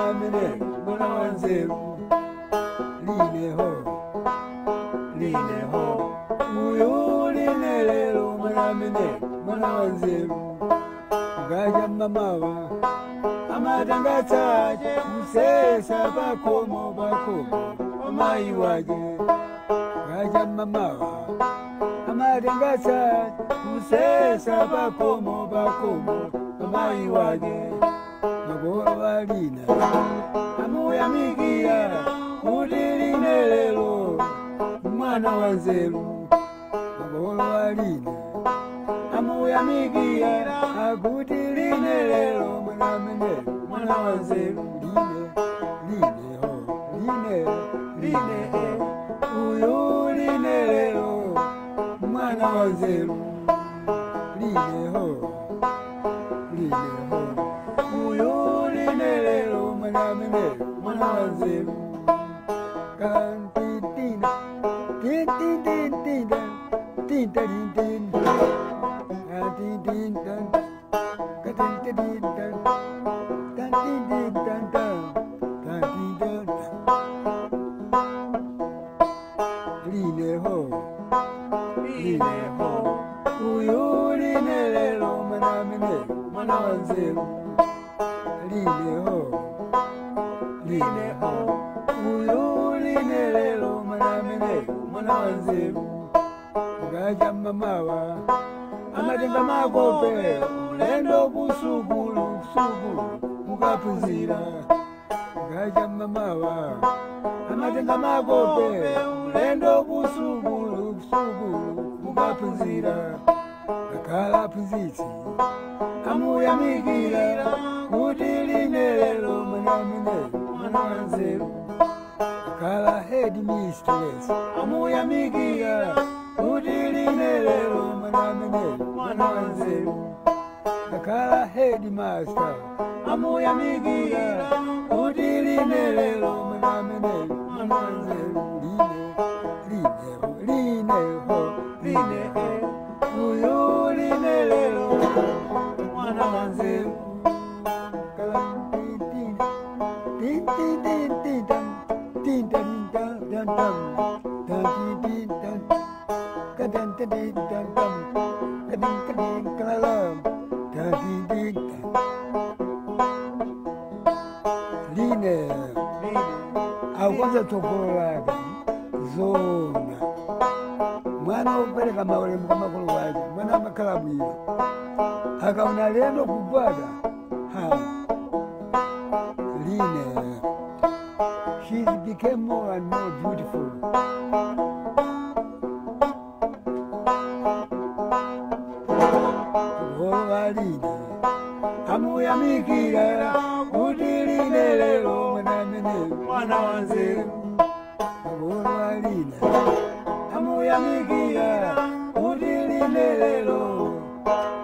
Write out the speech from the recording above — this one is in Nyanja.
mwanamene mwana wanzeru lineho uyu linelelo mwanamene mwana wanzeru ngaja mamawa amatangatsaje kusesa bakomo omayi waje ngaja mamawa amatangatsaje kusesa bakomo omayi waje magoa walina amuyamikia kuti linelelo mwana wanzeru magoa walina amuyamikia akuti linelelo mwanamene mwana wanzeru lineho uyu linelelo mwana wanzeru lineho uyu linelelo mwanamene mwana wanzeru kantitina tintintintinta tintarintinta kantitinta katintintinta tantintinta tantintinta lineho uyu linelelo mwanamene mwana wanzeru lineho uyu linelelo mwanamene mwana wanzeru ngaja mamawa amatenga makope ulendo kusukulu mukaphunzira ngaja mamawa amatenga makope ulendo kusukulu mukaphunzira akhala aphunzitsi amuyamikira kuti linelelo mwanamene mwana wanzeru akhala headmistress amuyamikira kuti linelelo mwanamene mwana wanzeru akhala headmaster amuyamikira kuti linelelo mwanamene mwana wanzeru lineho uyu linelelo mwana wanzeru line akwanza tokolola zona mwana opereka maulemu kamakulu wake mwana amakhala bwino akaona lendo kubwada line she became more and more beautiful. Amuyamikira kuti linelelo mwanamene mwana wanzeru amuyamikira kuti linelelo